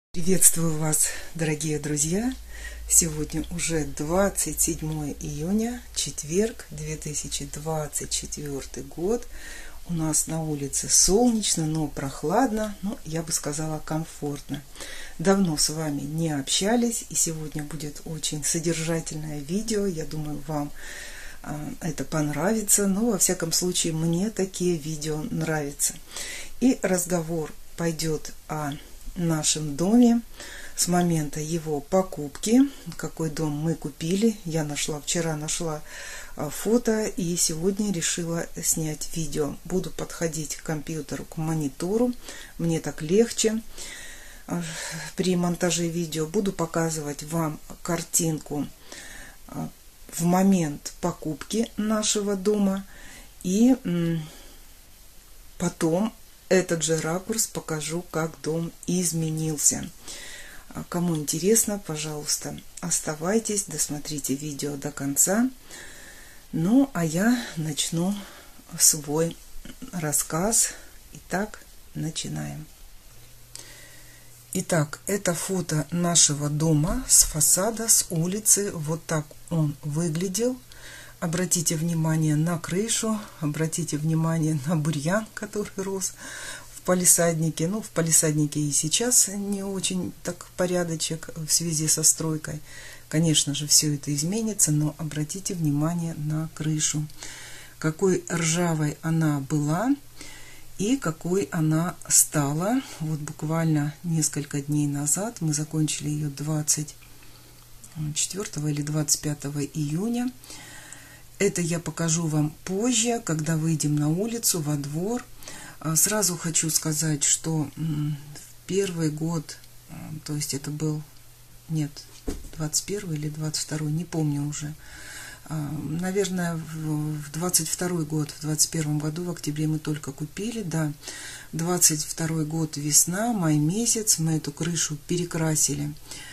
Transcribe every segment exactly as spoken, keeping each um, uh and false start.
Приветствую вас, дорогие друзья! Сегодня уже двадцать седьмое июня, четверг, две тысячи двадцать четвёртый год. У нас на улице солнечно, но прохладно, но я бы сказала комфортно. Давно с вами не общались, и сегодня будет очень содержательное видео. Я думаю, вам э, это понравится, но во всяком случае мне такие видео нравятся. И разговор пойдет о нашем доме с момента его покупки, какой дом мы купили. Я нашла вчера нашла фото и сегодня решила снять видео. Буду подходить к компьютеру, к монитору, мне так легче при монтаже видео. Буду показывать вам картинку в момент покупки нашего дома, и потом этот же ракурс покажу, как дом изменился. Кому интересно, пожалуйста, оставайтесь, досмотрите видео до конца. Ну, а я начну свой рассказ. Итак, начинаем. Итак, это фото нашего дома с фасада, с улицы. Вот так он выглядел. Обратите внимание на крышу, обратите внимание на бурьян, который рос в палисаднике. Ну, в палисаднике и сейчас не очень так порядочек в связи со стройкой. Конечно же, все это изменится, но обратите внимание на крышу. Какой ржавой она была и какой она стала. Вот буквально несколько дней назад мы закончили ее двадцать четвёртого или двадцать пятого июня. Это я покажу вам позже, когда выйдем на улицу, во двор. Сразу хочу сказать, что в первый год, то есть это был, нет, двадцать первый или двадцать второй, не помню уже. Наверное, в двадцать второй год, в двадцать первом году, в октябре мы только купили, да. двадцать второй год, весна, май месяц, мы эту крышу перекрасили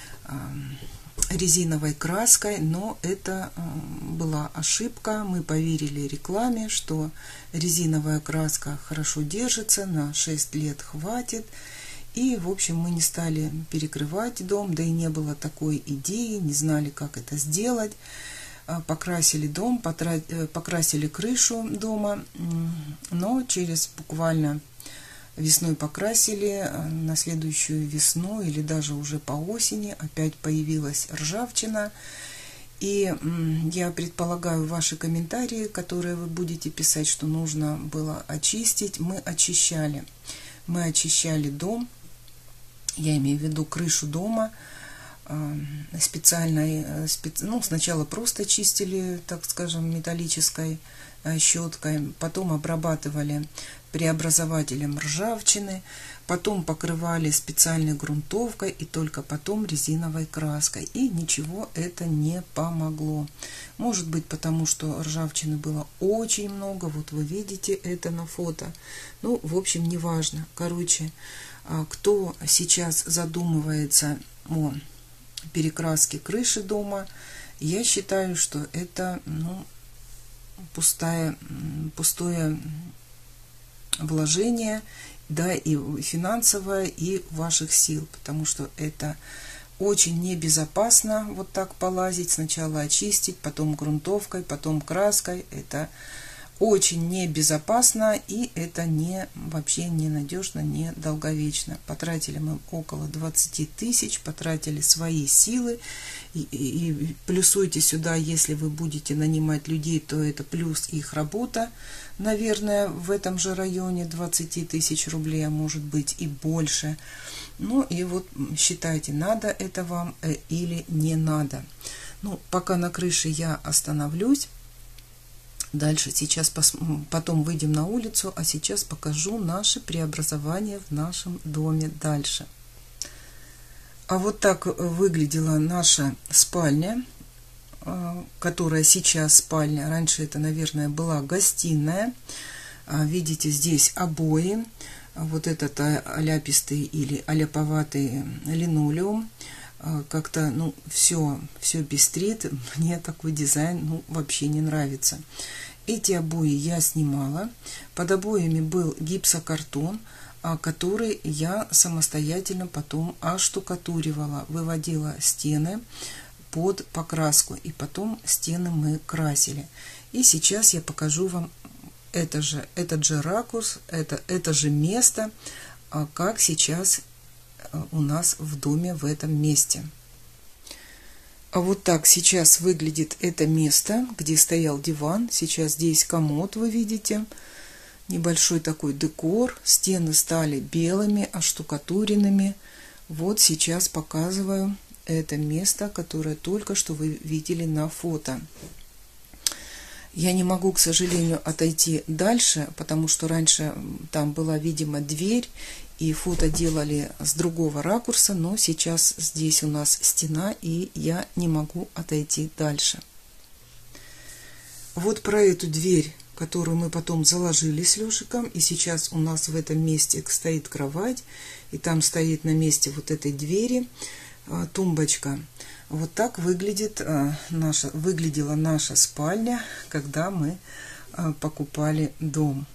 резиновой краской, но это была ошибка. Мы поверили рекламе, что резиновая краска хорошо держится, на шесть лет хватит. И, в общем, мы не стали перекрывать дом, да и не было такой идеи, не знали, как это сделать. Покрасили дом, покрасили крышу дома, но через буквально весной покрасили, на следующую весну или даже уже по осени опять появилась ржавчина. И я предполагаю, ваши комментарии, которые вы будете писать, что нужно было очистить, мы очищали. Мы очищали дом, я имею в виду крышу дома, специальной, ну, сначала просто чистили, так скажем, металлической щеткой, потом обрабатывали преобразователем ржавчины, потом покрывали специальной грунтовкой и только потом резиновой краской. И ничего это не помогло. Может быть, потому что ржавчины было очень много. Вот вы видите это на фото. Ну, в общем, неважно. Короче, кто сейчас задумывается о перекраске крыши дома, я считаю, что это, ну, пустое, пустое вложение, да, и финансовое, и ваших сил, потому что это очень небезопасно вот так полазить, сначала очистить, потом грунтовкой, потом краской. Это очень небезопасно, и это не, вообще не надежно, не долговечно. Потратили мы около двадцати тысяч, потратили свои силы, и, и, и плюсуйте сюда, если вы будете нанимать людей, то это плюс их работа, наверное, в этом же районе двадцать тысяч рублей, а может быть и больше. Ну и вот считайте, надо это вам или не надо. Ну, пока на крыше я остановлюсь. Дальше, сейчас, потом выйдем на улицу, а сейчас покажу наши преобразования в нашем доме дальше. А вот так выглядела наша спальня, которая сейчас спальня. Раньше это, наверное, была гостиная. Видите, здесь обои. Вот этот аляпистый или аляповатый линолеум. Как-то, ну, все, все пестрит. Мне такой дизайн, ну, вообще не нравится. Эти обои я снимала. Под обоями был гипсокартон. который я самостоятельно потом оштукатуривала, выводила стены под покраску, и потом стены мы красили. И сейчас я покажу вам это же, этот же ракурс, это, это же место, как сейчас у нас в доме в этом месте. А вот так сейчас выглядит это место, где стоял диван. Сейчас здесь комод, вы видите. Небольшой такой декор. Стены стали белыми, оштукатуренными. Вот сейчас показываю это место, которое только что вы видели на фото. Я не могу, к сожалению, отойти дальше, потому что раньше там была, видимо, дверь, и фото делали с другого ракурса, но сейчас здесь у нас стена, и я не могу отойти дальше. Вот про эту дверь, которую мы потом заложили с Лешиком, и сейчас у нас в этом месте стоит кровать, и там стоит на месте вот этой двери тумбочка. Вот так выглядит наша, выглядела наша спальня, когда мы покупали дом.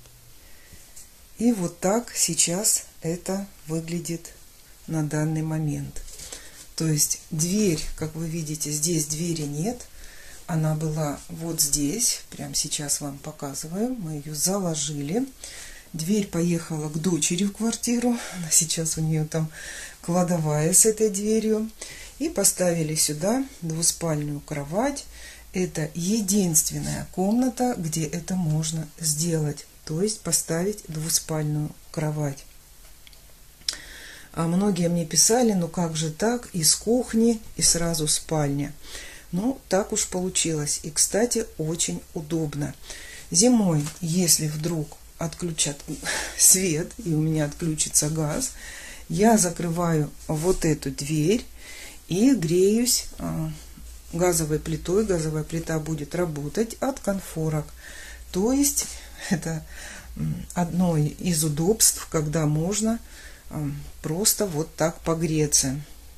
И вот так сейчас это выглядит на данный момент. То есть дверь, как вы видите, здесь двери нет. Она была вот здесь. Прямо сейчас вам показываю. Мы ее заложили. Дверь поехала к дочери в квартиру. Сейчас у нее там кладовая с этой дверью. И поставили сюда двуспальную кровать. Это единственная комната, где это можно сделать. То есть поставить двуспальную кровать. А многие мне писали, ну как же так, из кухни и сразу спальня. Ну, так уж получилось. И, кстати, очень удобно. Зимой, если вдруг отключат свет и у меня отключится газ, я закрываю вот эту дверь и греюсь газовой плитой. Газовая плита будет работать от конфорок. То есть это одно из удобств, когда можно просто вот так погреться.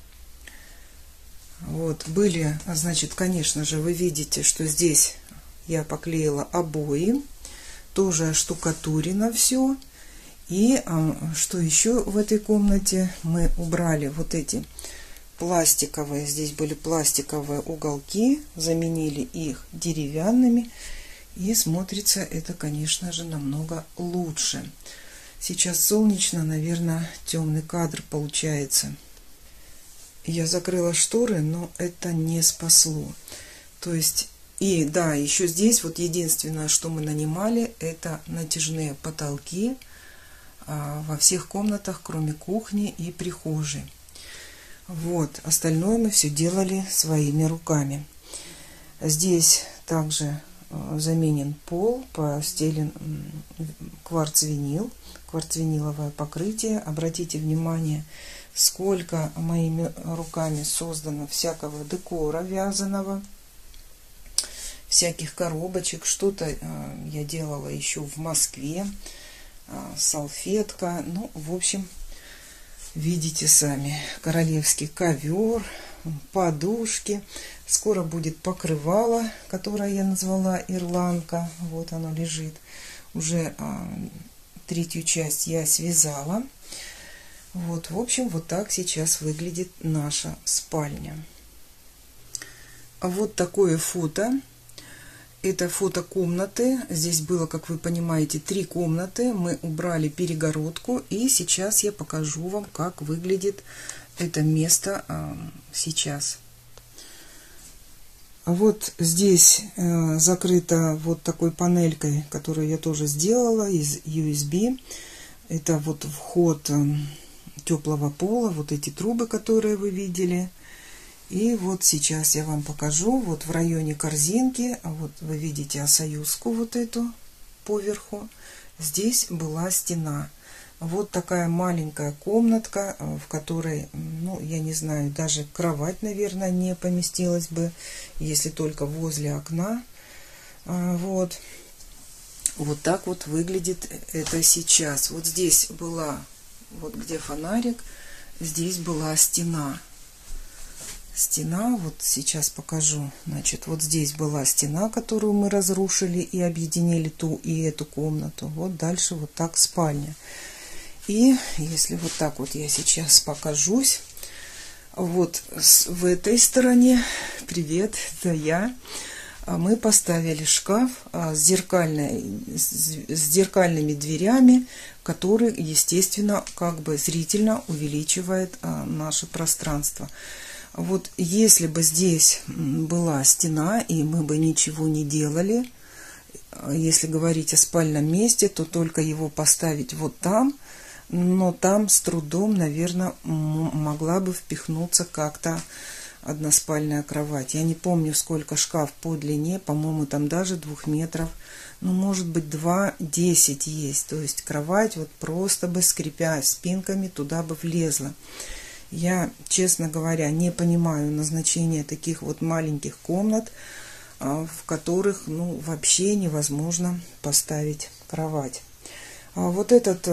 Вот, были, значит, конечно же, вы видите, что здесь я поклеила обои, тоже оштукатурено все. И что еще в этой комнате? Мы убрали вот эти пластиковые, здесь были пластиковые уголки, заменили их деревянными. И смотрится это, конечно же, намного лучше. Сейчас солнечно, наверное, темный кадр получается. Я закрыла шторы, но это не спасло. То есть, и да, еще здесь вот единственное, что мы нанимали, это натяжные потолки во всех комнатах, кроме кухни и прихожей. Вот, остальное мы все делали своими руками. Здесь также заменен пол, постелен кварц-винил, кварц-виниловое покрытие. Обратите внимание, сколько моими руками создано всякого декора вязаного, всяких коробочек. Что-то я делала еще в Москве, салфетка. Ну, в общем, видите сами, королевский ковер, подушки. Скоро будет покрывало, которое я назвала ирландка. Вот оно лежит. Уже а, третью часть я связала. Вот, в общем, вот так сейчас выглядит наша спальня. Вот такое фото. Это фото комнаты. Здесь было, как вы понимаете, три комнаты. Мы убрали перегородку. И сейчас я покажу вам, как выглядит это место а, сейчас. Вот здесь э, закрыто вот такой панелькой, которую я тоже сделала из ю эс би. Это вот вход э, теплого пола, вот эти трубы, которые вы видели. И вот сейчас я вам покажу, вот в районе корзинки, вот вы видите осаюзку вот эту поверху. Здесь была стена. Вот такая маленькая комнатка, в которой, ну, я не знаю, даже кровать, наверное, не поместилась бы, если только возле окна. Вот. Вот так вот выглядит это сейчас. Вот здесь была, вот где фонарик, здесь была стена. Стена, вот сейчас покажу. Значит, вот здесь была стена, которую мы разрушили и объединили ту и эту комнату. Вот дальше вот так спальня. И если вот так вот я сейчас покажусь, вот в этой стороне, привет, это я, мы поставили шкаф с, зеркальной, с зеркальными дверями, который, естественно, как бы зрительно увеличивает наше пространство. Вот если бы здесь была стена, и мы бы ничего не делали, если говорить о спальном месте, то только его поставить вот там, но там с трудом, наверное, могла бы впихнуться как-то односпальная кровать. Я не помню, сколько шкаф по длине, по-моему, там даже двух метров, ну, может быть, два десять есть. То есть кровать вот просто бы, скрипя спинками, туда бы влезла. Я, честно говоря, не понимаю назначения таких вот маленьких комнат, в которых, ну, вообще невозможно поставить кровать. А вот этот,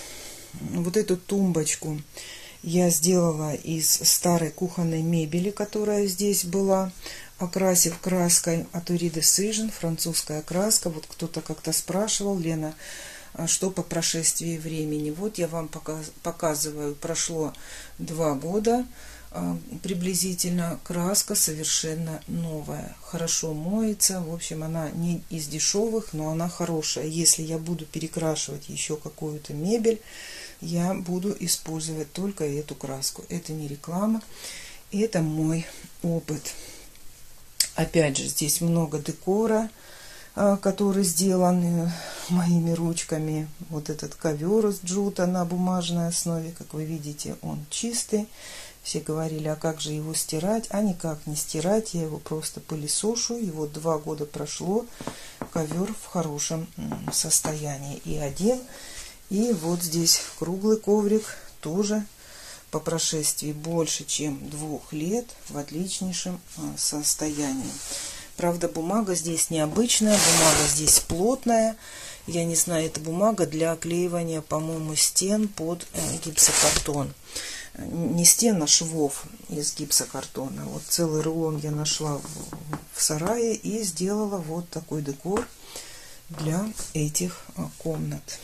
вот эту тумбочку я сделала из старой кухонной мебели, которая здесь была, окрасив краской от Uri Decision, французская краска. Вот кто-то как-то спрашивал: Лена, что по прошествии времени? Вот я вам показываю, прошло два года приблизительно, краска совершенно новая, хорошо моется. В общем, она не из дешевых, но она хорошая. Если я буду перекрашивать еще какую-то мебель, я буду использовать только эту краску. Это не реклама, это мой опыт. Опять же, здесь много декора, который сделан моими ручками. Вот этот ковер из джута на бумажной основе, как вы видите, он чистый. Все говорили, а как же его стирать? А никак не стирать, я его просто пылесошу. И вот два года прошло, ковер в хорошем состоянии. И один, и вот здесь круглый коврик тоже по прошествии больше чем двух лет в отличнейшем состоянии. Правда, бумага здесь необычная, бумага здесь плотная. Я не знаю, это бумага для оклеивания, по-моему, стен под гипсокартон. Не стен, а швов из гипсокартона. Вот целый рулон я нашла в, в сарае и сделала вот такой декор для этих комнат.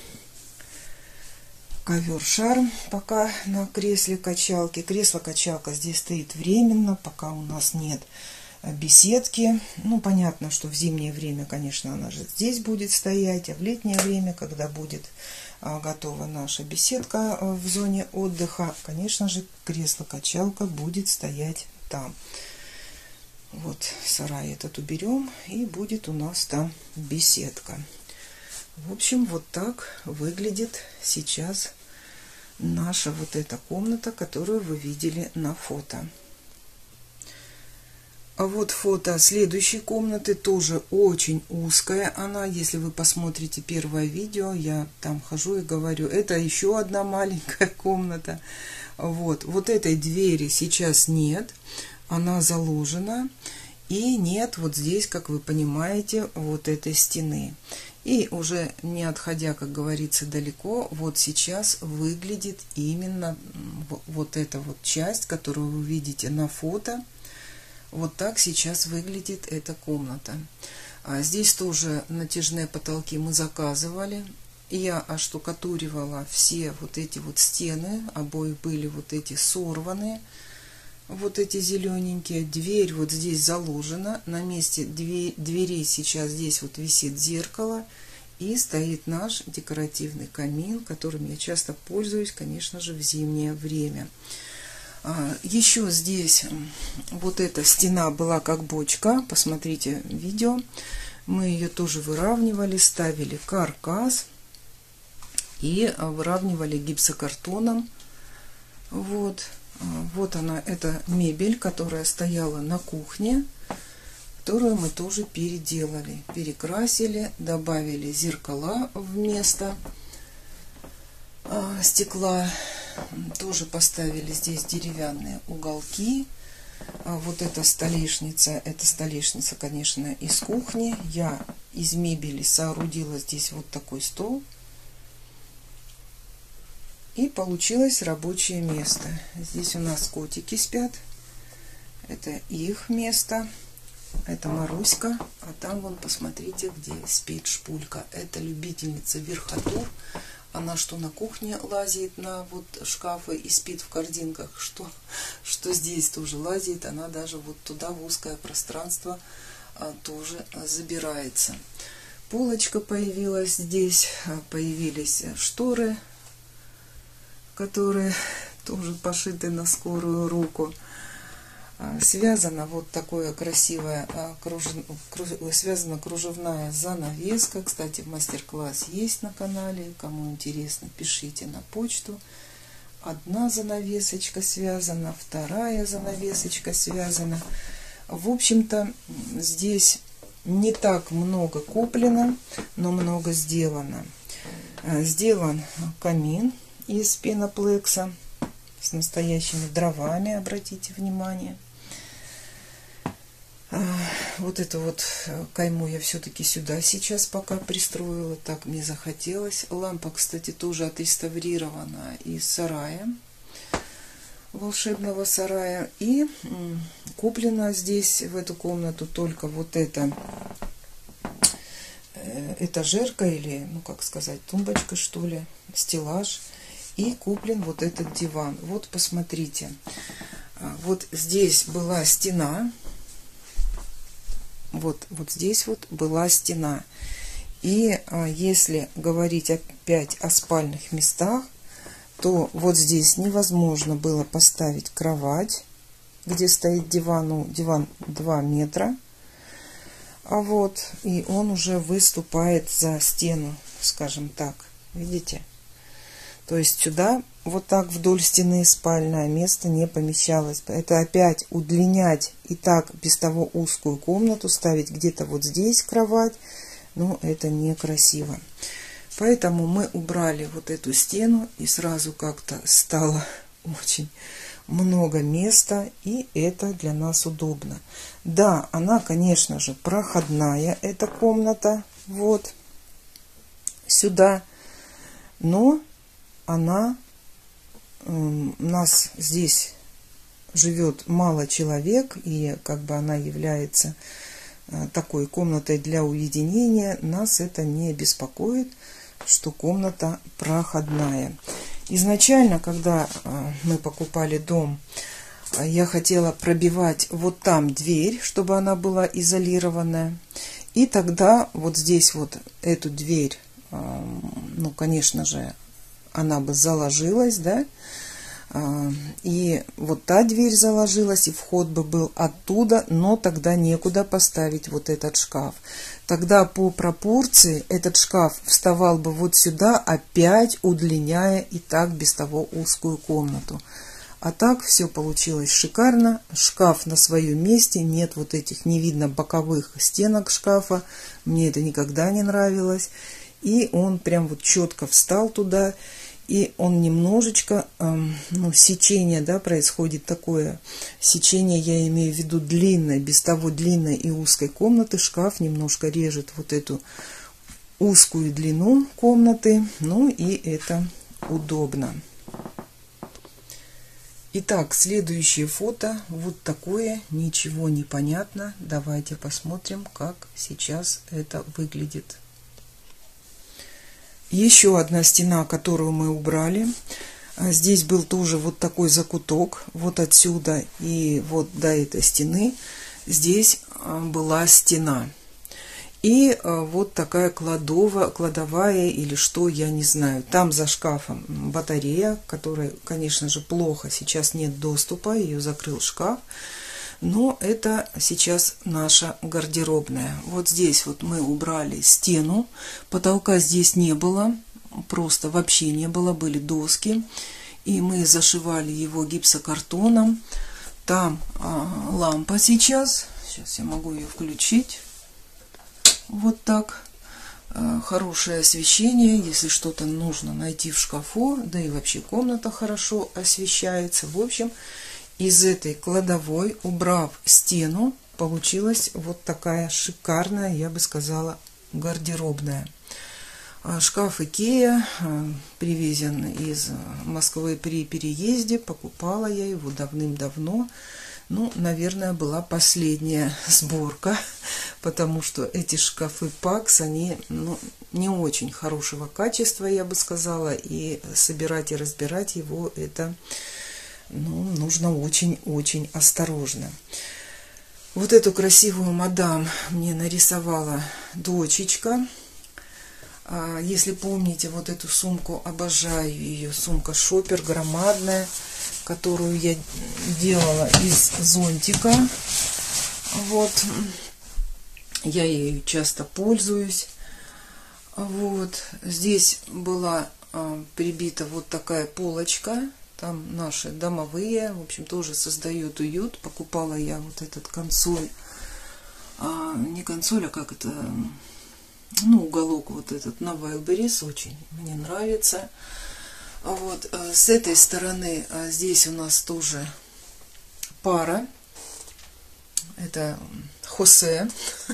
Ковер-шарм пока на кресле-качалке. Кресло-качалка здесь стоит временно, пока у нас нет беседки. Ну, понятно, что в зимнее время, конечно, она же здесь будет стоять, а в летнее время, когда будет готова наша беседка в зоне отдыха, конечно же, кресло-качалка будет стоять там. Вот сарай этот уберем, и будет у нас там беседка. В общем, вот так выглядит сейчас наша вот эта комната, которую вы видели на фото. А вот фото следующей комнаты, тоже очень узкая она. Если вы посмотрите первое видео, я там хожу и говорю, это еще одна маленькая комната. Вот, вот этой двери сейчас нет, она заложена. И нет вот здесь, как вы понимаете, вот этой стены. И уже не отходя, как говорится, далеко, вот сейчас выглядит именно вот эта вот часть, которую вы видите на фото. Вот так сейчас выглядит эта комната. А здесь тоже натяжные потолки мы заказывали. Я оштукатуривала все вот эти вот стены. Обои были вот эти сорванные. Вот эти зелененькие. Дверь вот здесь заложена. На месте дверей сейчас здесь вот висит зеркало. И стоит наш декоративный камин, которым я часто пользуюсь, конечно же, в зимнее время. Еще здесь вот эта стена была как бочка. Посмотрите видео. Мы ее тоже выравнивали, ставили каркас и выравнивали гипсокартоном. Вот. Вот она, эта мебель, которая стояла на кухне, которую мы тоже переделали. Перекрасили, добавили зеркала вместо стекла. Тоже поставили здесь деревянные уголки. А вот эта столешница, это столешница, конечно, из кухни. Я из мебели соорудила здесь вот такой стол. И получилось рабочее место. Здесь у нас котики спят. Это их место. Это Маруська. А там, вон, посмотрите, где спит Шпулька. Это любительница верхотур. Она что на кухне лазит на вот шкафы и спит в корзинках, что, что здесь тоже лазит. Она даже вот туда в узкое пространство а, тоже забирается. Полочка появилась здесь, появились шторы, которые тоже пошиты на скорую руку. Связана вот такое красивое, кружев... связана кружевная занавеска. Кстати, мастер-класс есть на канале. Кому интересно, пишите на почту. Одна занавесочка связана, вторая занавесочка связана. В общем-то, здесь не так много куплено, но много сделано. Сделан камин из пеноплекса с настоящими дровами, обратите внимание. Вот эту вот кайму я все-таки сюда сейчас пока пристроила, так мне захотелось. Лампа, кстати, тоже отреставрирована из сарая, волшебного сарая. И куплена здесь, в эту комнату, только вот эта этажерка или, ну как сказать, тумбочка, что ли, стеллаж. И куплен вот этот диван. Вот посмотрите. Вот здесь была стена. Вот, вот здесь вот была стена. И а, если говорить опять о спальных местах, то вот здесь невозможно было поставить кровать, где стоит диван. Ну, диван два метра. А вот, и он уже выступает за стену, скажем так. Видите? То есть сюда вот так вдоль стены спальное место не помещалось. Это опять удлинять и так без того узкую комнату, ставить где-то вот здесь кровать. Но это некрасиво. Поэтому мы убрали вот эту стену, и сразу как-то стало очень много места, и это для нас удобно. Да, она, конечно же, проходная, эта комната, вот сюда, но она, у нас здесь живет мало человек, и как бы она является такой комнатой для уединения, нас это не беспокоит, что комната проходная. Изначально, когда мы покупали дом, я хотела пробивать вот там дверь, чтобы она была изолированная, и тогда вот здесь вот эту дверь, ну, конечно же, она бы заложилась, да, и вот та дверь заложилась, и вход бы был оттуда, но тогда некуда поставить вот этот шкаф. Тогда по пропорции этот шкаф вставал бы вот сюда, опять удлиняя и так без того узкую комнату. А так все получилось шикарно. Шкаф на своем месте, нет вот этих, не видно боковых стенок шкафа. Мне это никогда не нравилось. И он прям вот четко встал туда. И он немножечко, эм, ну, сечение, да, происходит такое. Сечение, я имею в виду длинное, без того длинной и узкой комнаты. Шкаф немножко режет вот эту узкую длину комнаты. Ну и это удобно. Итак, следующее фото. Вот такое, ничего не понятно. Давайте посмотрим, как сейчас это выглядит. Еще одна стена, которую мы убрали. Здесь был тоже вот такой закуток. Вот отсюда и вот до этой стены. Здесь была стена. И вот такая кладова, кладовая или что, я не знаю. Там за шкафом батарея, которая, конечно же, плохо. Сейчас нет доступа, ее закрыл шкаф. Но это сейчас наша гардеробная. Вот здесь вот мы убрали стену. Потолка здесь не было. Просто вообще не было. Были доски. И мы зашивали его гипсокартоном. Там а, лампа сейчас. Сейчас я могу ее включить. Вот так. А, хорошее освещение. Если что-то нужно найти в шкафу. Да и вообще комната хорошо освещается. В общем... Из этой кладовой, убрав стену, получилась вот такая шикарная, я бы сказала, гардеробная. Шкаф Икея, привезен из Москвы при переезде, покупала я его давным-давно. Ну, наверное, была последняя сборка, потому что эти шкафы Пакс, они, ну, не очень хорошего качества, я бы сказала, и собирать и разбирать его это, ну, нужно очень-очень осторожно. Вот эту красивую мадам мне нарисовала дочечка. Если помните, вот эту сумку, обожаю ее, сумка Шопер, громадная, которую я делала из зонтика. Вот, я ею часто пользуюсь. Вот, здесь была прибита вот такая полочка. Там наши домовые, в общем, тоже создают уют. Покупала я вот этот консоль, а, не консоль, а как это, ну, уголок вот этот на Wildberries, очень мне нравится. Вот, а с этой стороны, а здесь у нас тоже пара. Это Хосе,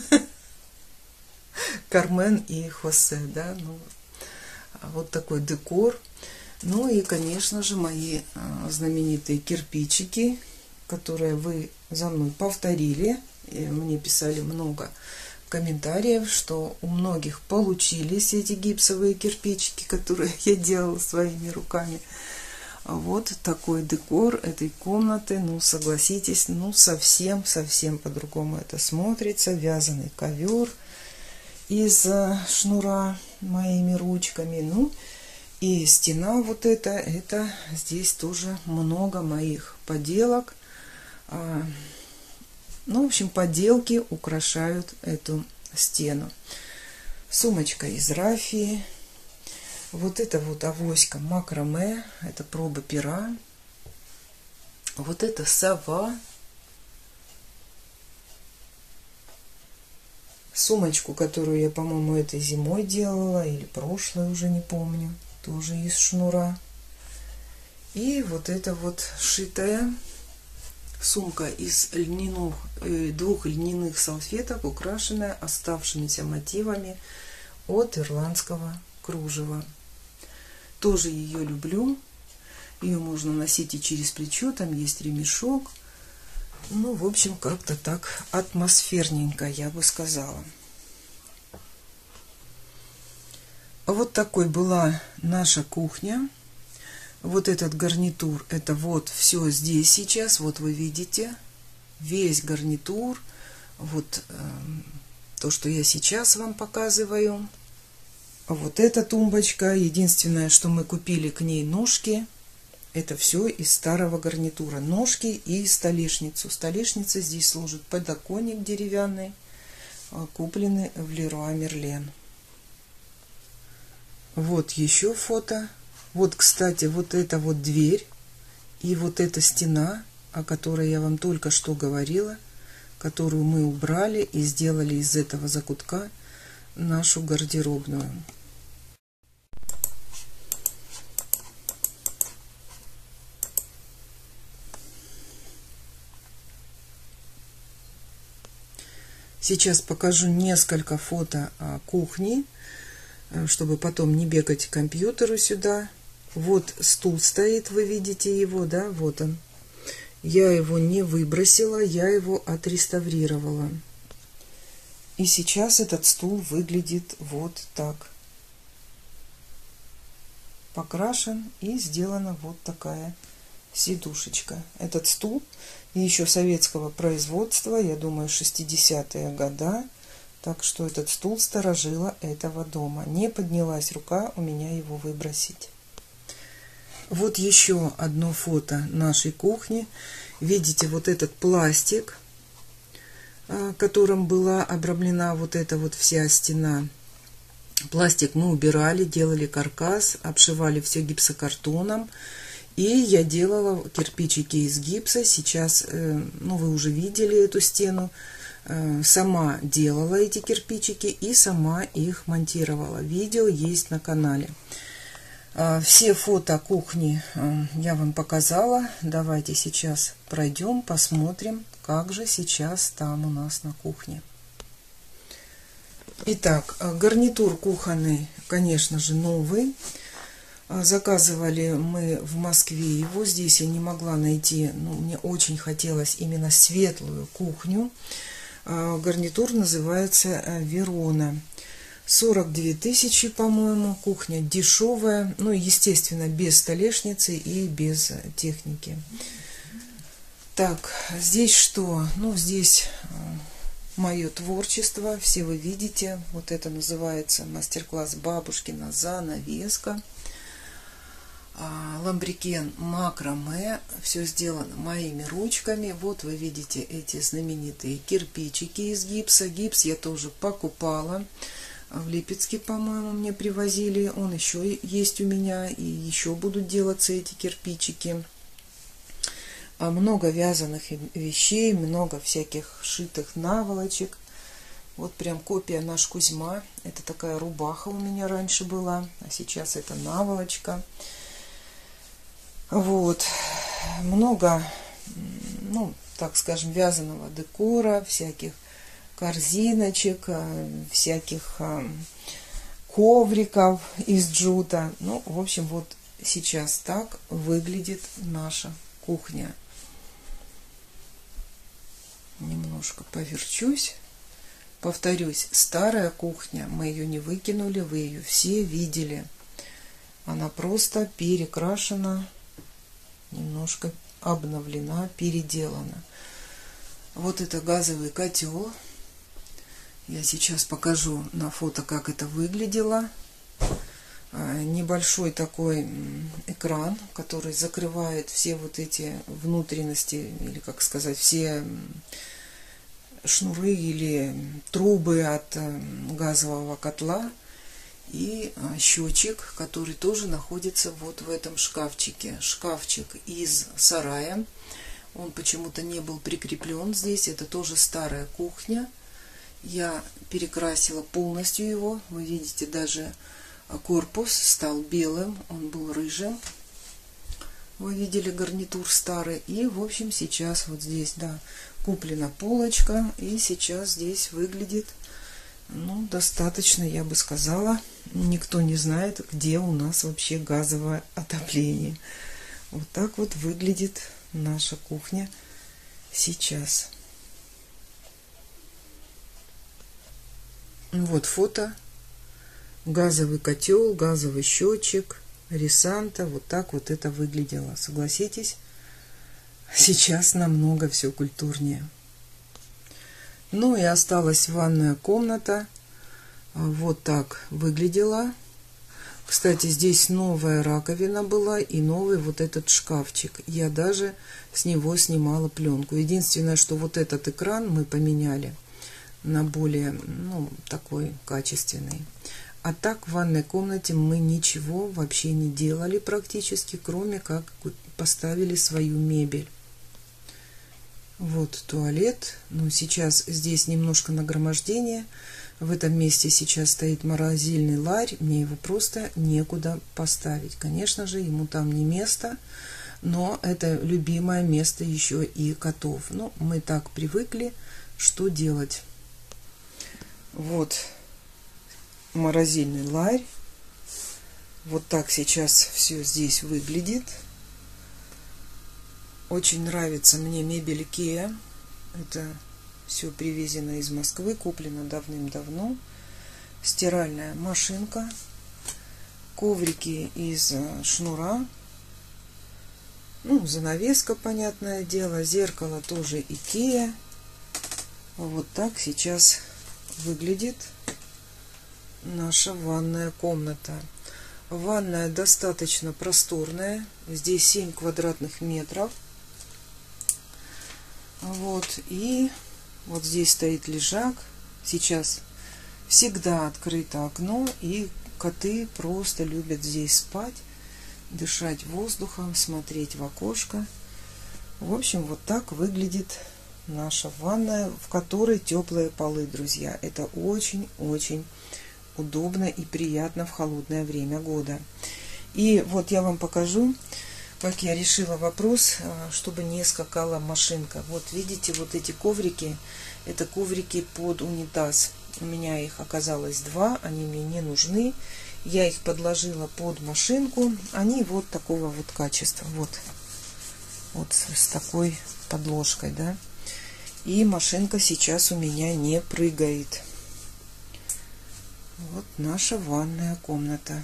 Кармен и Хосе, да, ну, вот такой декор. Ну и, конечно же, мои знаменитые кирпичики, которые вы за мной повторили. И мне писали много комментариев, что у многих получились эти гипсовые кирпичики, которые я делала своими руками. Вот такой декор этой комнаты. Ну, согласитесь, ну, совсем-совсем по-другому это смотрится. Вязаный ковер из шнура моими ручками. Ну, и стена вот эта, это здесь тоже много моих поделок. Ну, в общем, поделки украшают эту стену. Сумочка из рафии. Вот это вот авоська макраме, это проба пера. Вот это сова. Сумочку, которую я, по-моему, этой зимой делала, или прошлой, уже не помню. Тоже из шнура. И вот эта вот шитая сумка из льняных, двух льняных салфеток, украшенная оставшимися мотивами от ирландского кружева. Тоже ее люблю. Ее можно носить и через плечо, там есть ремешок. Ну, в общем, как-то так атмосферненько, я бы сказала. Вот такой была наша кухня. Вот этот гарнитур, это вот все здесь сейчас. Вот вы видите весь гарнитур. Вот э, то, что я сейчас вам показываю. Вот эта тумбочка. Единственное, что мы купили к ней ножки. Это все из старого гарнитура. Ножки и столешницу. Столешница здесь служит подоконник деревянный, купленный в Леруа Мерлен. Вот еще фото. Вот, кстати, вот эта вот дверь и вот эта стена, о которой я вам только что говорила, которую мы убрали и сделали из этого закутка нашу гардеробную. Сейчас покажу несколько фото кухни, чтобы потом не бегать к компьютеру сюда. Вот стул стоит, вы видите его, да, вот он. Я его не выбросила, я его отреставрировала. И сейчас этот стул выглядит вот так. Покрашен и сделана вот такая сидушечка. Этот стул еще советского производства, я думаю, шестидесятые года. Так что этот стул сторожила этого дома. Не поднялась рука у меня его выбросить. Вот еще одно фото нашей кухни. Видите, вот этот пластик, которым была обрамлена вот эта вот вся стена. Пластик мы убирали, делали каркас, обшивали все гипсокартоном. И я делала кирпичики из гипса. Сейчас, ну, вы уже видели эту стену. Сама делала эти кирпичики и сама их монтировала. Видео есть на канале. Все фото кухни я вам показала. Давайте сейчас пройдем, посмотрим, как же сейчас там у нас на кухне. Итак, гарнитур кухонный, конечно же, новый. Заказывали мы в Москве его. Здесь я не могла найти, но мне очень хотелось именно светлую кухню. Гарнитур называется Верона. сорок две тысячи, по-моему. Кухня дешевая. Ну, естественно, без столешницы и без техники. Так, здесь что? Ну, здесь мое творчество. Все вы видите. Вот это называется мастер-класс бабушкина занавеска. Ламбрикен макраме. Все сделано моими ручками. Вот вы видите эти знаменитые кирпичики из гипса. Гипс я тоже покупала. В Липецке, по-моему, мне привозили. Он еще есть у меня. И еще будут делаться эти кирпичики. Много вязаных вещей. Много всяких шитых наволочек. Вот прям копия наш Кузьма. Это такая рубаха у меня раньше была. А сейчас это наволочка. Вот, много, ну, так скажем, вязаного декора, всяких корзиночек, всяких ковриков из джута. Ну, в общем, вот сейчас так выглядит наша кухня. Немножко поверчусь. Повторюсь, старая кухня, мы ее не выкинули, вы ее все видели. Она просто перекрашена, немножко обновлена, переделана. Вот это газовый котел. Я сейчас покажу на фото, как это выглядело. Небольшой такой экран, который закрывает все вот эти внутренности, или, как сказать, все шнуры или трубы от газового котла. И счетчик, который тоже находится вот в этом шкафчике. Шкафчик из сарая. Он почему-то не был прикреплен здесь. Это тоже старая кухня. Я перекрасила полностью его. Вы видите, даже корпус стал белым. Он был рыжим. Вы видели гарнитур старый. И, в общем, сейчас вот здесь, да, куплена полочка. И сейчас здесь выглядит, ну, достаточно, я бы сказала. Никто не знает, где у нас вообще газовое отопление. Вот так вот выглядит наша кухня сейчас. Вот фото. Газовый котел, газовый счетчик, ресанта. Вот так вот это выглядело. Согласитесь, сейчас намного все культурнее. Ну и осталась ванная комната. Вот так выглядела. Кстати, здесь новая раковина была и новый вот этот шкафчик. Я даже с него снимала пленку. Единственное, что вот этот экран мы поменяли на более, ну, такой качественный. А так в ванной комнате мы ничего вообще не делали практически, кроме как поставили свою мебель. Вот туалет. Ну, сейчас здесь немножко нагромождения. В этом месте сейчас стоит морозильный ларь. Мне его просто некуда поставить. Конечно же, ему там не место. Но это любимое место еще и котов. Ну, мы так привыкли. Что делать? Вот морозильный ларь. Вот так сейчас все здесь выглядит. Очень нравится мне мебель Икеа. Это все привезено из Москвы, куплено давным-давно. Стиральная машинка. Коврики из шнура. Ну, занавеска, понятное дело. Зеркало тоже Икеа. Вот так сейчас выглядит наша ванная комната. Ванная достаточно просторная. Здесь семь квадратных метров. Вот, и вот здесь стоит лежак. Сейчас всегда открыто окно, и коты просто любят здесь спать, дышать воздухом, смотреть в окошко. В общем, вот так выглядит наша ванная, в которой теплые полы, друзья. Это очень-очень удобно и приятно в холодное время года. И вот я вам покажу, как я решила вопрос, чтобы не скакала машинка. Вот видите, вот эти коврики, это коврики под унитаз. У меня их оказалось два, они мне не нужны. Я их подложила под машинку. Они вот такого вот качества. Вот, вот с такой подложкой, да. И машинка сейчас у меня не прыгает. Вот наша ванная комната.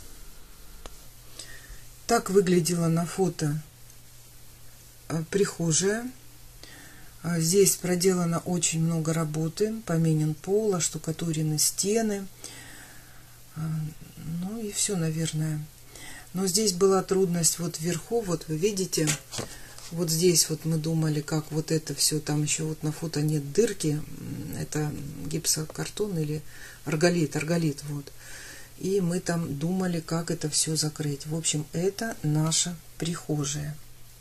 Так выглядела на фото прихожая. Здесь проделано очень много работы. Поменен пол, оштукатурены стены. Ну и все, наверное. Но здесь была трудность вот вверху. Вот вы видите, вот здесь вот мы думали, как вот это все. Там еще вот на фото нет дырки. Это гипсокартон или арголит. Арголит, вот. И мы там думали, как это все закрыть. В общем, это наша прихожая.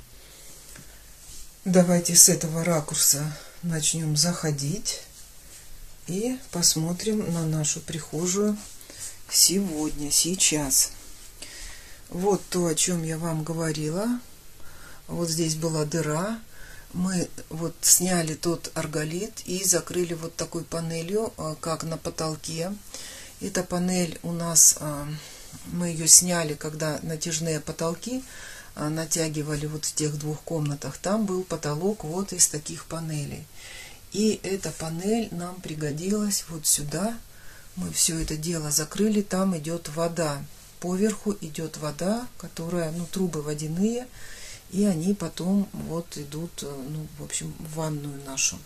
Давайте с этого ракурса начнем заходить и посмотрим на нашу прихожую сегодня, сейчас. Вот то, о чем я вам говорила. Вот здесь была дыра. Мы вот сняли тот арголит и закрыли вот такой панелью, как на потолке. Эта панель у нас, мы ее сняли, когда натяжные потолки натягивали вот в тех двух комнатах. Там был потолок вот из таких панелей. И эта панель нам пригодилась вот сюда. Мы все это дело закрыли. Там идет вода. Поверху идет вода, которая, ну, трубы водяные. И они потом вот идут, ну, в общем, в ванную нашу.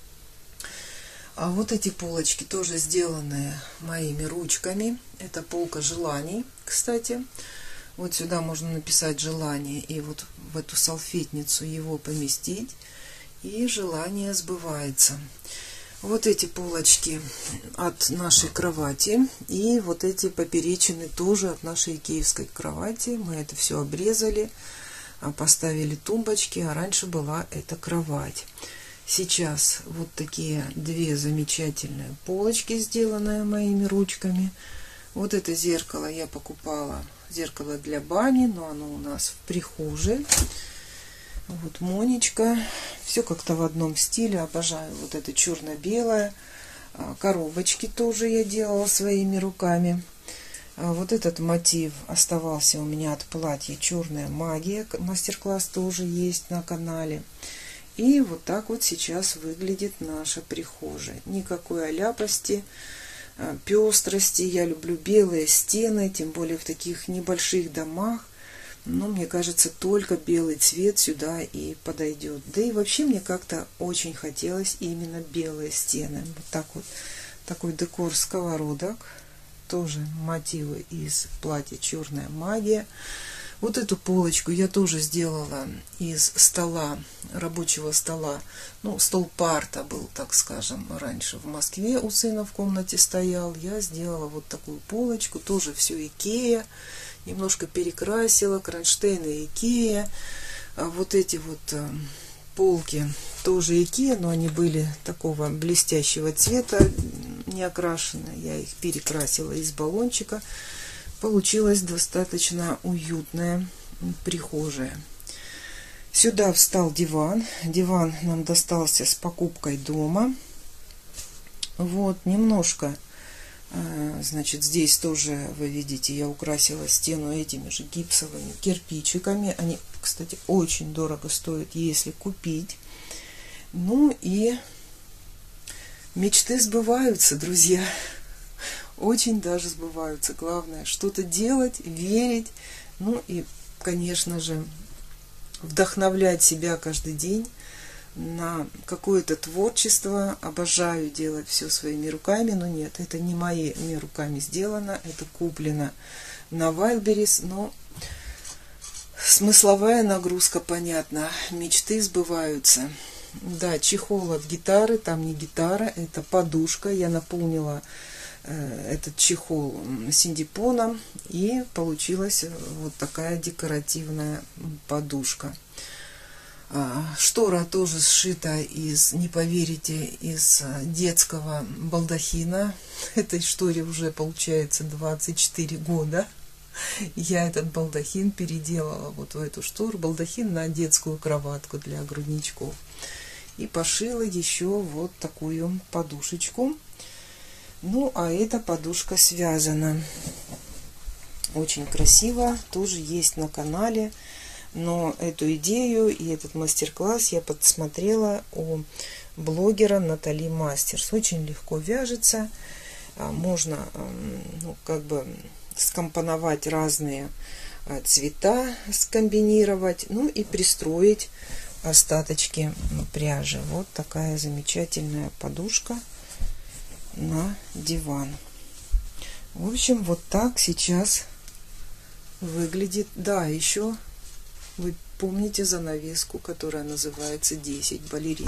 А вот эти полочки тоже сделаны моими ручками. Это полка желаний, кстати. Вот сюда можно написать желание и вот в эту салфетницу его поместить. И желание сбывается. Вот эти полочки от нашей кровати. И вот эти поперечины тоже от нашей икеевской кровати. Мы это все обрезали, поставили тумбочки, а раньше была эта кровать. Сейчас вот такие две замечательные полочки, сделанные моими ручками. Вот это зеркало я покупала, зеркало для бани, но оно у нас в прихожей. Вот Монечка. Все как-то в одном стиле. Обожаю вот это черно-белое. Коробочки тоже я делала своими руками. Вот этот мотив оставался у меня от платья «Черная магия». Мастер-класс тоже есть на канале. И вот так вот сейчас выглядит наша прихожая. Никакой аляпости, пестрости. Я люблю белые стены, тем более в таких небольших домах. Но мне кажется, только белый цвет сюда и подойдет. Да и вообще мне как-то очень хотелось именно белые стены. Вот так вот. Такой декор сковородок. Тоже мотивы из платья «Черная магия». Вот эту полочку я тоже сделала из стола, рабочего стола. Ну, стол парта был, так скажем, раньше в Москве у сына в комнате стоял. Я сделала вот такую полочку, тоже все Икея. Немножко перекрасила, кронштейны Икея. А вот эти вот полки тоже Икея, но они были такого блестящего цвета, не окрашенные. Я их перекрасила из баллончика. Получилась достаточно уютная прихожая. Сюда встал диван. Диван нам достался с покупкой дома. Вот, немножко, значит, здесь тоже, вы видите, я украсила стену этими же гипсовыми кирпичиками. Они, кстати, очень дорого стоят, если купить. Ну и мечты сбываются, друзья. Очень даже сбываются. Главное, что-то делать, верить. Ну и, конечно же, вдохновлять себя каждый день на какое-то творчество. Обожаю делать все своими руками. Но нет, это не моими руками сделано. Это куплено на Wildberries. Но смысловая нагрузка понятна. Мечты сбываются. Да, чехол от гитары. Там не гитара, это подушка. Я наполнила этот чехол синдипоном, и получилась вот такая декоративная подушка. Штора тоже сшита из, не поверите, из детского балдахина. Этой шторе уже получается двадцать четыре года. Я этот балдахин переделала вот в эту штору, балдахин на детскую кроватку для грудничков. И пошила еще вот такую подушечку. Ну, а эта подушка связана. Очень красиво. Тоже есть на канале. Но эту идею и этот мастер-класс я подсмотрела у блогера Натали Мастерс. Очень легко вяжется. Можно, ну, как бы скомпоновать разные цвета, скомбинировать, ну и пристроить остаточки пряжи. Вот такая замечательная подушка на диван. В общем, вот так сейчас выглядит. Да, еще вы помните занавеску, которая называется десять балерин.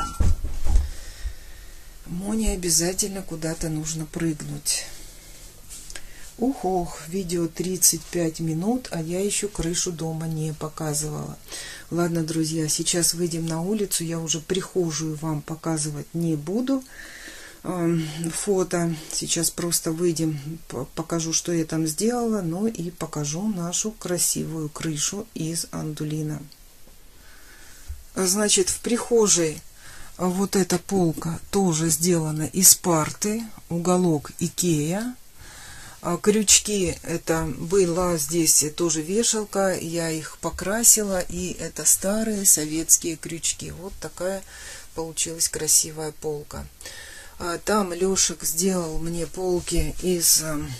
Моне обязательно куда-то нужно прыгнуть. Ух, ох, видео тридцать пять минут, а я еще крышу дома не показывала. Ладно, друзья, сейчас выйдем на улицу, я уже прихожую вам показывать не буду. Фото. Сейчас просто выйдем, покажу, что я там сделала, ну и покажу нашу красивую крышу из андулина. Значит, в прихожей вот эта полка тоже сделана из парты, уголок Икея. Крючки, это была здесь тоже вешалка, я их покрасила, и это старые советские крючки. Вот такая получилась красивая полка. Там Лешек сделал мне полки из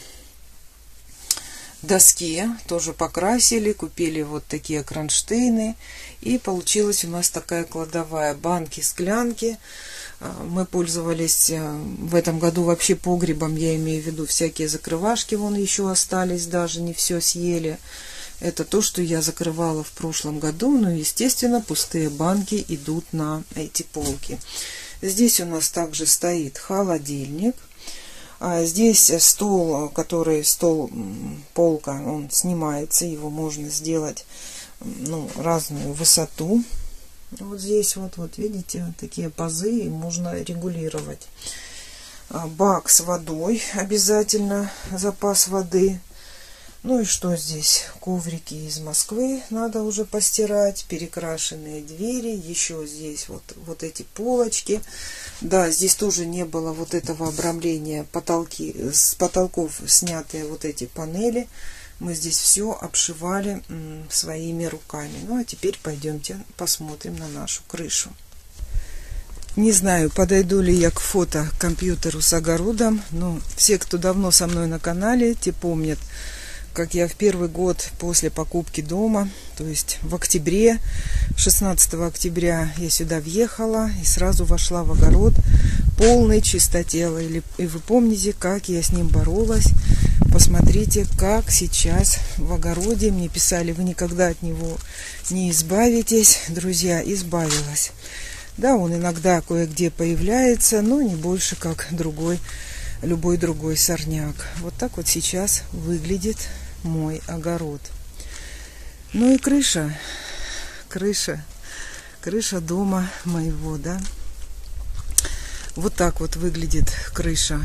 доски, тоже покрасили, купили вот такие кронштейны, и получилась у нас такая кладовая. Банки, склянки. Мы пользовались в этом году вообще погребом, я имею в виду всякие закрывашки, вон еще остались, даже не все съели. Это то, что я закрывала в прошлом году, но, естественно, пустые банки идут на эти полки. Здесь у нас также стоит холодильник. А здесь стол, который стол, полка, он снимается, его можно сделать, ну, разную высоту. Вот здесь вот, вот видите, такие пазы, и можно регулировать. Бак с водой, обязательно запас воды. Ну и что здесь? Коврики из Москвы надо уже постирать, перекрашенные двери, еще здесь вот, вот эти полочки. Да, здесь тоже не было вот этого обрамления, потолки, с потолков снятые вот эти панели. Мы здесь все обшивали м, своими руками. Ну а теперь пойдемте посмотрим на нашу крышу. Не знаю, подойду ли я к фото компьютеру с огородом, но все, кто давно со мной на канале, те помнят, как я в первый год после покупки дома, то есть в октябре, шестнадцатого октября я сюда въехала и сразу вошла в огород полной чистотелой. И вы помните, как я с ним боролась. Посмотрите, как сейчас в огороде. Мне писали, вы никогда от него не избавитесь. Друзья, избавилась. Да, он иногда кое-где появляется, но не больше, как другой, любой другой сорняк. Вот так вот сейчас выглядит мой огород. Ну и крыша, крыша, крыша дома моего, да. Вот так вот выглядит крыша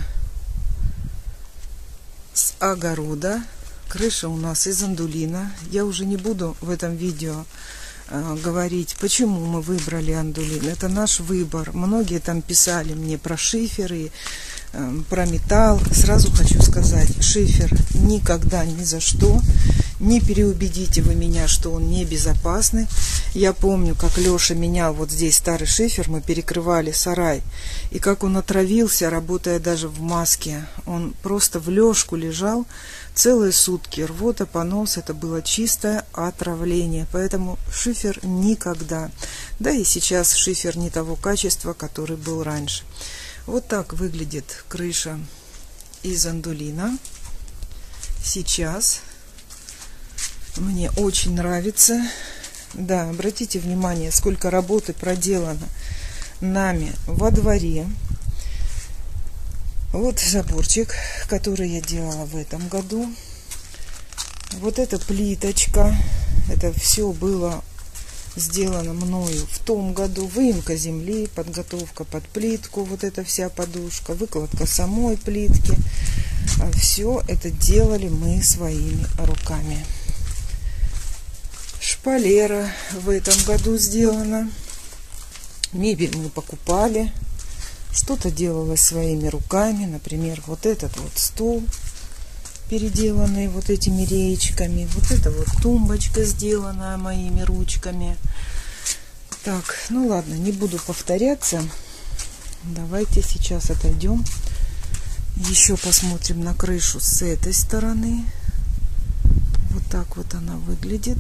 с огорода. Крыша у нас из андулина. Я уже не буду в этом видео э, говорить, почему мы выбрали андулин. Это наш выбор. Многие там писали мне про шиферы, э, про металл. Сразу хочу сказать, шифер никогда, ни за что. Не переубедите вы меня, что он небезопасный. Я помню, как Леша менял вот здесь старый шифер, мы перекрывали сарай. И как он отравился, работая даже в маске. Он просто в лёжку лежал целые сутки. Рвота, понос, это было чистое отравление. Поэтому шифер никогда. Да и сейчас шифер не того качества, который был раньше. Вот так выглядит крыша из андулина. Сейчас мне очень нравится. Да, обратите внимание, сколько работы проделано нами во дворе. Вот заборчик, который я делала в этом году. Вот эта плиточка. Это все было сделано мною в том году. Выемка земли, подготовка под плитку, вот эта вся подушка, выкладка самой плитки. Все это делали мы своими руками. Шпалера в этом году сделана. Мебель мы покупали. Что-то делалось своими руками. Например, вот этот вот стол, переделанный вот этими реечками. Вот эта вот тумбочка, сделанная моими ручками. Так, ну ладно, не буду повторяться. Давайте сейчас отойдем Еще посмотрим на крышу с этой стороны. Вот так вот она выглядит.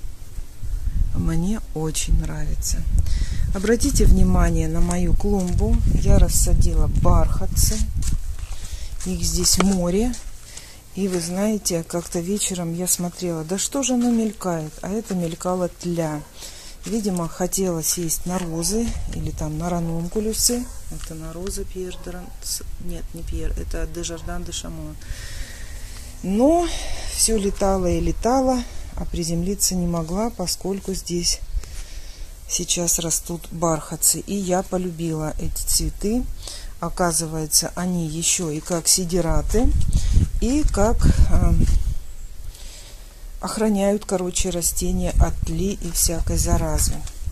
Мне очень нравится. Обратите внимание на мою клумбу. Я рассадила бархатцы. Их здесь море. И вы знаете, как-то вечером я смотрела, да что же оно мелькает? А это мелькала тля. Видимо, хотела сесть на розы или там на ранункулюсы. Это на розы Пьер де Ран... Нет, не Пьер, это Дежардан де Шамон. Но все летало и летало, а приземлиться не могла, поскольку здесь сейчас растут бархатцы. И я полюбила эти цветы. Оказывается, они еще и как сидираты, и как э, охраняют, короче, растения от тли и всякой заразы.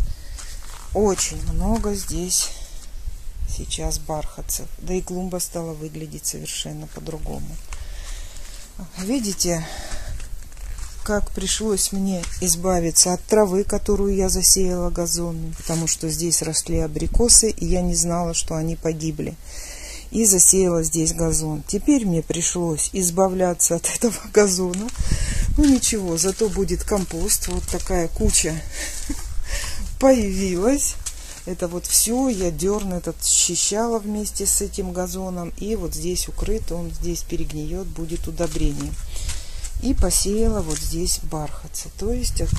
Очень много здесь сейчас бархатцев. Да и клумба стала выглядеть совершенно по-другому. Видите, как пришлось мне избавиться от травы, которую я засеяла газоном, потому что здесь росли абрикосы, и я не знала, что они погибли. И засеяла здесь газон. Теперь мне пришлось избавляться от этого газона. Ну ничего, зато будет компост. Вот такая куча появилась. Это вот все я дерн этот счищала вместе с этим газоном. И вот здесь укрыт, он здесь перегниет, будет удобрение. И посеяла вот здесь бархатцы. То есть от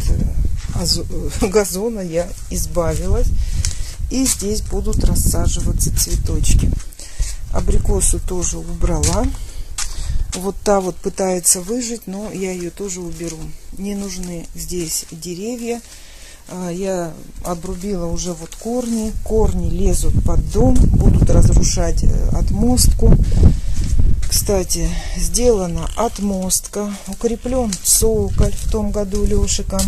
газона я избавилась. И здесь будут рассаживаться цветочки. Абрикосу тоже убрала. Вот та вот пытается выжить, но я ее тоже уберу. Не нужны здесь деревья. Я обрубила уже вот корни. Корни лезут под дом, будут разрушать отмостку. Кстати, сделана отмостка, укреплен цоколь в том году Лешиком.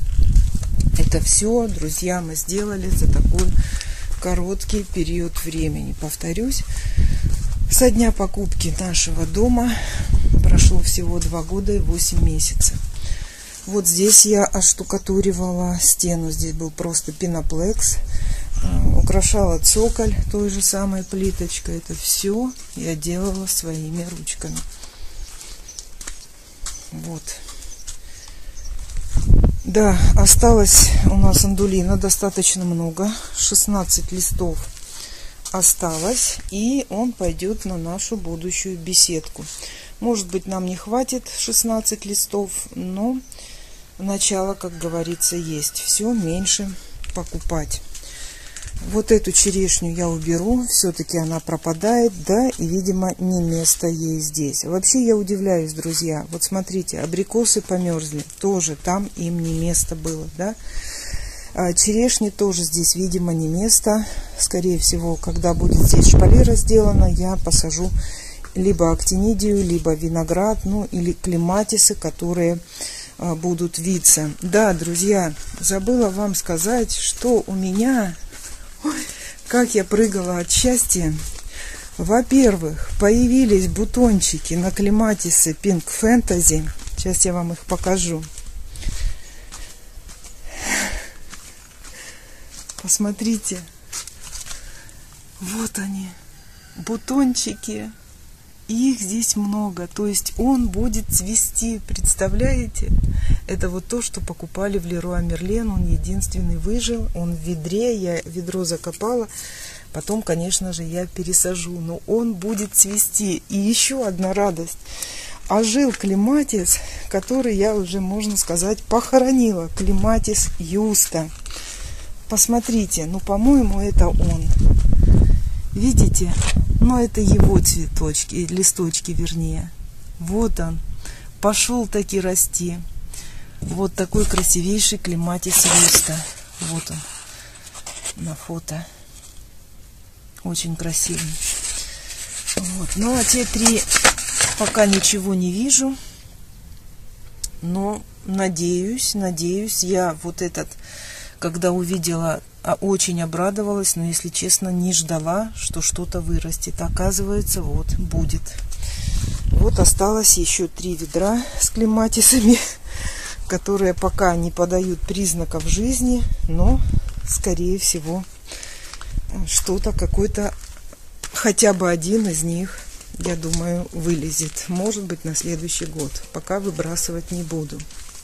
Это все, друзья, мы сделали за такой короткий период времени. Повторюсь, со дня покупки нашего дома прошло всего два года и восемь месяцев. Вот здесь я оштукатуривала стену. Здесь был просто пеноплекс. Украшала цоколь той же самой плиточкой. Это все я делала своими ручками. Вот. Да, осталось у нас андулина достаточно много. шестнадцать листов осталось. И он пойдет на нашу будущую беседку. Может быть, нам не хватит шестнадцать листов, но начало, как говорится, есть. Все меньше покупать. Вот эту черешню я уберу. Все-таки она пропадает, да, и, видимо, не место ей здесь. Вообще я удивляюсь, друзья. Вот смотрите, абрикосы померзли. Тоже там им не место было, да. А черешни тоже здесь, видимо, не место. Скорее всего, когда будет здесь шпалера сделана, я посажу либо актинидию, либо виноград, ну, или клематисы, которые а, будут виться. Да, друзья, забыла вам сказать, что у меня... Ой, как я прыгала от счастья. Во-первых, появились бутончики на клематисы Pink Fantasy. Сейчас я вам их покажу. Посмотрите. Вот они. Бутончики. Их здесь много. То есть он будет цвести. Представляете? Это вот то, что покупали в Леруа Мерлен. Он единственный выжил. Он в ведре. Я ведро закопала. Потом, конечно же, я пересажу. Но он будет цвести. И еще одна радость. Ожил клематис, который я уже, можно сказать, похоронила. Клематис юста. Посмотрите. Ну, по-моему, это он. Видите? Но это его цветочки, листочки вернее. Вот он. Пошел таки расти. Вот такой красивейший клематис юста. Вот он на фото. Очень красивый. Вот. Ну а те три пока ничего не вижу. Но надеюсь, надеюсь, я вот этот, когда увидела, очень обрадовалась, но, если честно, не ждала, что что-то вырастет. Оказывается, вот, будет. Вот осталось еще три ведра с клематисами, которые пока не подают признаков жизни, но, скорее всего, что-то, какой-то, хотя бы один из них я думаю, вылезет. Может быть, на следующий год. Пока выбрасывать не буду.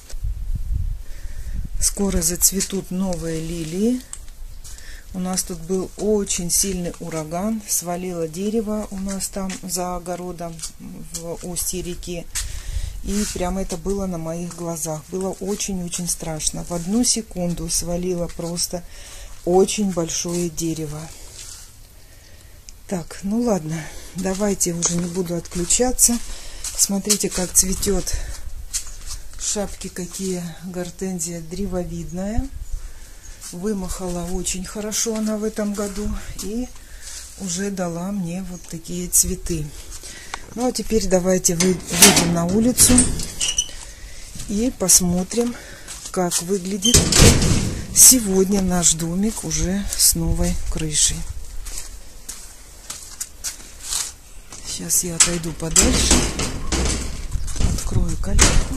Скоро зацветут новые лилии. У нас тут был очень сильный ураган. Свалило дерево у нас там за огородом в устье реки. И прямо это было на моих глазах. Было очень-очень страшно. В одну секунду свалило просто очень большое дерево. Так, ну ладно. Давайте, уже не буду отключаться. Смотрите, как цветет. Шапки какие. Гортензия древовидная. Вымахала очень хорошо она в этом году. И уже дала мне вот такие цветы. Ну а теперь давайте выйдем на улицу и посмотрим, как выглядит сегодня наш домик уже с новой крышей. Сейчас я отойду подальше, открою калитку.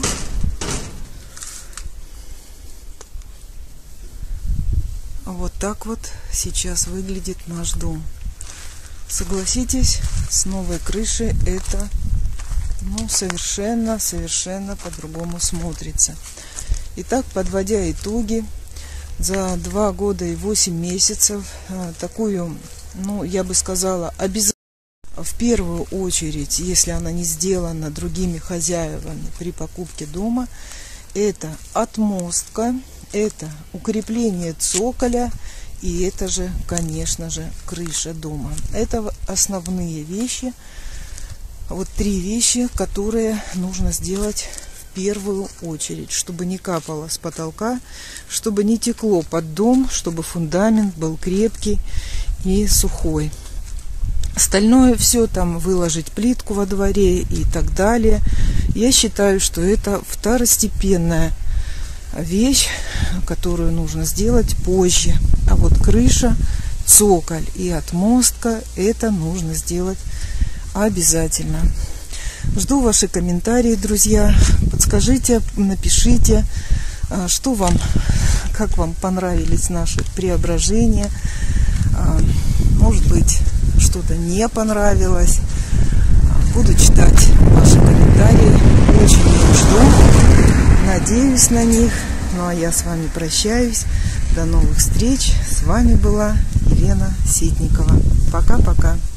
Вот так вот сейчас выглядит наш дом. Согласитесь, с новой крышей это, ну, совершенно, совершенно по-другому смотрится. Итак, подводя итоги, за два года и восемь месяцев такую, ну, я бы сказала, обязательно, в первую очередь, если она не сделана другими хозяевами при покупке дома, это отмостка, это укрепление цоколя. И это же, конечно же, крыша дома. Это основные вещи. Вот три вещи, которые нужно сделать в первую очередь. Чтобы не капало с потолка, чтобы не текло под дом, чтобы фундамент был крепкий и сухой. Остальное все, там выложить плитку во дворе и так далее. Я считаю, что это второстепенная вещь, которую нужно сделать позже. А вот крыша, цоколь и отмостка, это нужно сделать обязательно. Жду ваши комментарии, друзья. Подскажите, напишите, что вам, как вам понравились наши преображения. Может быть, что-то не понравилось. Буду читать ваши комментарии. Очень их жду. Надеюсь на них. Ну а я с вами прощаюсь. До новых встреч. С вами была Елена Ситникова. Пока-пока.